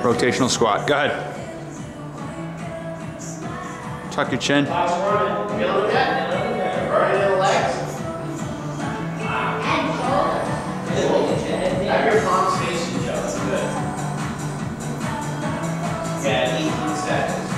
rotational squat. Go ahead. Tuck your chin. Feel the neck. Burning in the legs. Have your palms facing each other. Good. Yeah, 18 seconds.